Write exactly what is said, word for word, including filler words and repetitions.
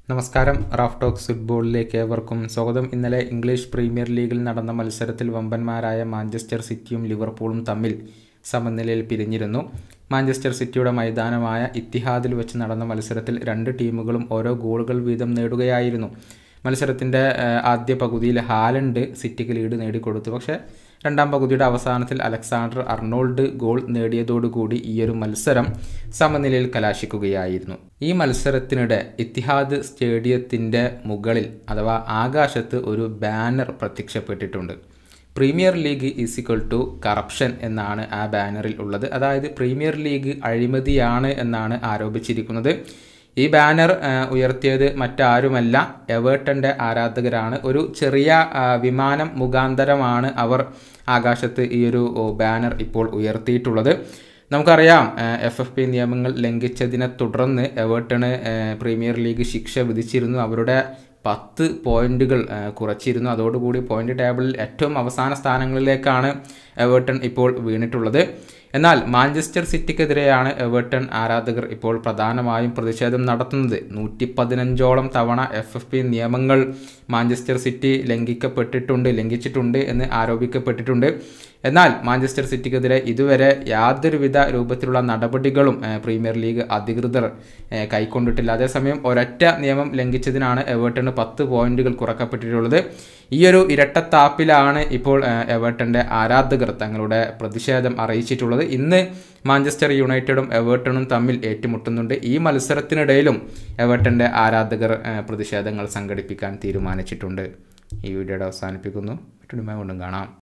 നമസ്കാരം. Raf talks ഫുട്ബോളിലേക്ക് ഏവർക്കും സ്വാഗതം. ഇന്നലെ ഇംഗ്ലീഷ് പ്രീമിയർ ലീഗിൽ നടന്ന മത്സരത്തിൽ വമ്പന്മാരായ മാഞ്ചസ്റ്റർ സിറ്റിയും ലിവർപൂളും തമ്മിൽ സമനിലയിൽ പിരിഞ്ഞിരുന്നു. മാഞ്ചസ്റ്റർ സിറ്റിയുടെ മൈതാനമായ ഇത്തിഹാദിൽ വെച്ച് നടന്ന മത്സരത്തിൽ രണ്ട് ടീമുകളും ഓരോ ഗോളുകൾ വീതം നേടുകയായിരുന്നു. മത്സരത്തിൻ്റെ ആദ്യ പകുതിയിൽ ഹാലൻഡ് സിറ്റിക്ക് ലീഡ് നേടിക്കൊടുത്തു. പക്ഷേ രണ്ടാം പകുതിയുടെ അവസാനത്തിൽ അലക്സാണ്ടർ അർണോൾഡ് ഗോൾ നേടിയതോടുകൂടി ഈയൊരു മത്സരം സമനിലയിൽ കലാശിക്കുകയായിരുന്നു. ഈ മത്സരത്തിനിടെ ഇത്തിഹാദ് സ്റ്റേഡിയത്തിൻ്റെ മുകളിൽ അഥവാ ആകാശത്ത് ഒരു ബാനർ പ്രത്യക്ഷപ്പെട്ടിട്ടുണ്ട്. Premier league is equal to corruption എന്നാണ് ആ ബാനറിൽ ഉള്ളത്. അതായത് പ്രീമിയർ ലീഗ് അഴിമതിയാണ് എന്നാണ് ആരോപിച്ചിരിക്കുന്നത്. ഈ ബാനർ ഉയർത്തിയത് മറ്റാരുമല്ല, എവേർട്ടൻ്റെ ആരാധകരാണ്. ഒരു ചെറിയ വിമാനം മുഖാന്തരമാണ് അവർ ആകാശത്ത് ഈ ഒരു ബാനർ ഇപ്പോൾ ഉയർത്തിയിട്ടുള്ളത്. നമുക്കറിയാം, എഫ് എഫ് പി നിയമങ്ങൾ ലംഘിച്ചതിനെ തുടർന്ന് എവേർട്ടന് പ്രീമിയർ ലീഗ് ശിക്ഷ വിധിച്ചിരുന്നു. അവരുടെ പത്ത് പോയിന്റുകൾ കുറച്ചിരുന്നു. അതോടുകൂടി പോയിന്റ് ടേബിളിൽ ഏറ്റവും അവസാന സ്ഥാനങ്ങളിലേക്കാണ് എവേർട്ടൺ ഇപ്പോൾ വീണിട്ടുള്ളത്. എന്നാൽ മാഞ്ചസ്റ്റർ സിറ്റിക്കെതിരെയാണ് എവേർട്ടൺ ആരാധകർ ഇപ്പോൾ പ്രധാനമായും പ്രതിഷേധം നടത്തുന്നത്. നൂറ്റി പതിനഞ്ചോളം തവണ എഫ് എഫ് പി നിയമങ്ങൾ മാഞ്ചസ്റ്റർ സിറ്റി ലംഘിക്കപ്പെട്ടിട്ടുണ്ട് ലംഘിച്ചിട്ടുണ്ട് എന്ന് ആരോപിക്കപ്പെട്ടിട്ടുണ്ട്. എന്നാൽ മാഞ്ചസ്റ്റർ സിറ്റിക്കെതിരെ ഇതുവരെ യാതൊരുവിധ രൂപത്തിലുള്ള നടപടികളും പ്രീമിയർ ലീഗ് അധികൃതർ കൈക്കൊണ്ടിട്ടില്ല. അതേസമയം ഒരൊറ്റ നിയമം ലംഘിച്ചതിനാണ് എവേർട്ടന് പത്ത് പോയിന്റുകൾ കുറക്കപ്പെട്ടിട്ടുള്ളത്. ഈയൊരു ഇരട്ടത്താപ്പിലാണ് ഇപ്പോൾ എവേർട്ടൻ്റെ ആരാധകർ തങ്ങളുടെ പ്രതിഷേധം അറിയിച്ചിട്ടുള്ളത്. ഇന്ന് മാഞ്ചസ്റ്റർ യുണൈറ്റഡും എവേർട്ടണും തമ്മിൽ ഏറ്റുമുട്ടുന്നുണ്ട്. ഈ മത്സരത്തിനിടയിലും എവേർട്ടൻ്റെ ആരാധകർ പ്രതിഷേധങ്ങൾ സംഘടിപ്പിക്കാൻ തീരുമാനിച്ചിട്ടുണ്ട്. ഈ വീഡിയോയുടെ അവസാനിപ്പിക്കുന്നു. മറ്റൊരു വീണ്ടും കാണാം.